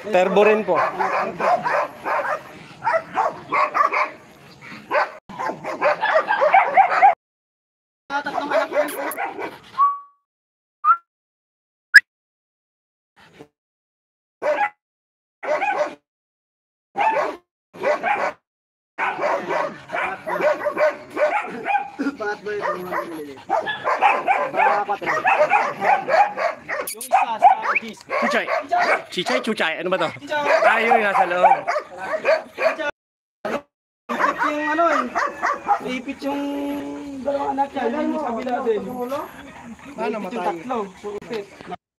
Turbo rin po. Tatlong anak ko rin po. Pangatlo ito mga maliliit. Patro. Yung isa sa cheese. Chuchay. Chichay, chuchay. Ano ba to? Tayo yung nasa loob. Ipit yung ano eh. Ipit yung dalawang anak niya. Yung sa kabila din. Ano matay? Yung tatlo. Ipit.